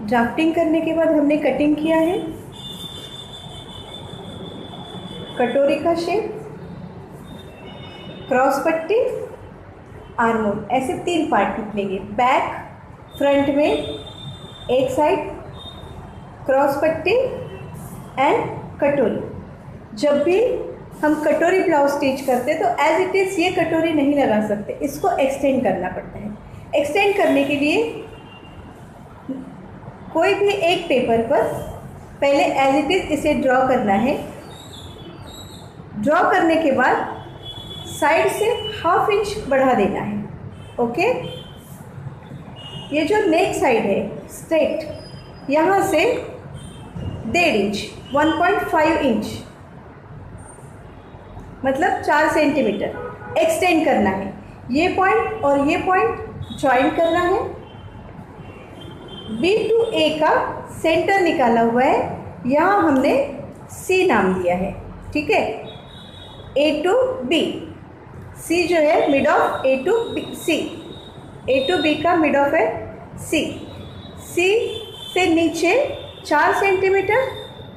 Drafting करने के बाद हमने कटिंग किया है, कटोरी का शेप, क्रॉस पट्टी, आर्मोल, ऐसे 3 पार्ट निकलेंगे। बैक फ्रंट में एक साइड क्रॉस पट्टी एंड कटोरी। जब भी हम कटोरी ब्लाउज स्टिच करते हैं तो एज इट इज़ ये कटोरी नहीं लगा सकते, इसको एक्सटेंड करना पड़ता है। एक्सटेंड करने के लिए कोई भी एक पेपर पर पहले एज इट इज़ इसे ड्रॉ करना है। ड्रॉ करने के बाद साइड से 1/2 इंच बढ़ा देना है। ओके, ये जो नेक साइड है स्ट्रेट, यहाँ से 1.5 इंच 1.5 इंच मतलब 4 सेंटीमीटर एक्सटेंड करना है। ये पॉइंट और ये पॉइंट ज्वाइन करना है। B to A का सेंटर निकाला हुआ है, यहाँ हमने C नाम दिया है, ठीक है। A to B, C जो है mid of A to B, C, A to B का मिड ऑफ है C। C से नीचे 4 सेंटीमीटर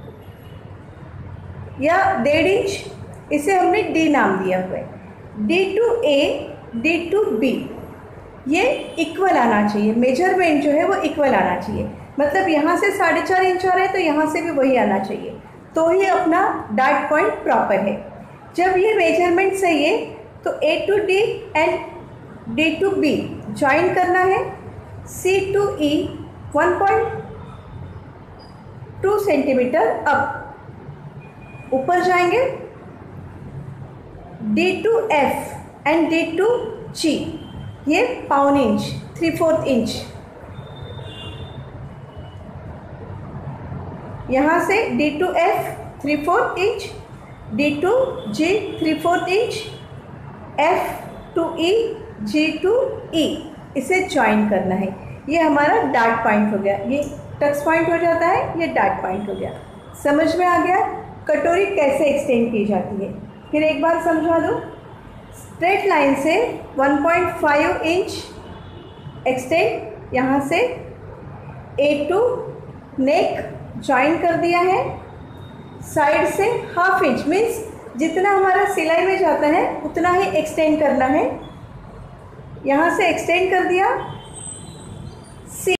या 1.5 इंच, इसे हमने D नाम दिया हुआ है। D to A, D to B, ये इक्वल आना चाहिए। मेजरमेंट जो है वो इक्वल आना चाहिए, मतलब यहाँ से 4.5 इंच आ रहा है तो यहाँ से भी वही आना चाहिए, तो ही अपना डार्ट पॉइंट प्रॉपर है। जब ये मेजरमेंट सही है तो A to D and D to B join करना है। C to E 1.2 centimetre up ऊपर जाएंगे। D to F and D to G, ये 1/4 इंच 3/4 इंच, यहाँ से D to F 3/4 inch, D to G 3/4 inch, F to E, G to E, इसे join करना है। ये हमारा डार्ट पॉइंट हो गया, ये टक्स पॉइंट हो जाता है, ये डार्ट पॉइंट हो गया। समझ में आ गया कटोरी कैसे एक्सटेंड की जाती है? फिर एक बार समझा दो। स्ट्रेट लाइन से 1.5 इंच एक्सटेंड, यहाँ से A to नेक ज्वाइन कर दिया है। साइड से 1/2 इंच मीन्स जितना हमारा सिलाई में जाता है उतना ही एक्सटेंड करना है। यहाँ से एक्सटेंड कर दिया,